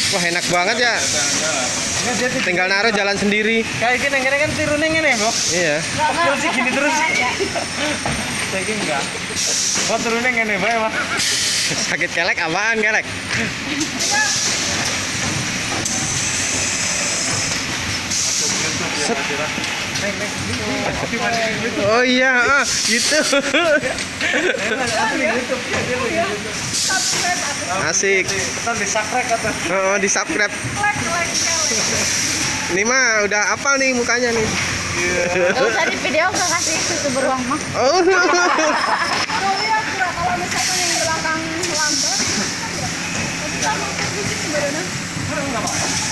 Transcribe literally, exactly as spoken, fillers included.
Wah, enak banget ya. Tinggal naruh jalan sendiri. Kayak gini, gini kan turunnya gini, Bu. Iya. Pegel sih gini terus. Kayak gini enggak. Oh, turunnya gini, Pak, Pak. Sakit kelek apaan kelek? Set. Oh iya, ah, gitu. Asik. Kita di subscribe kata. Oh, di subscribe. Ini mah udah apal nih mukanya nih. Gak usah di video, gak kasih susu beruang mah. Oh. Kalau lihat kalau misalkan yang belakang lambat, kita mau ke sini sebenarnya.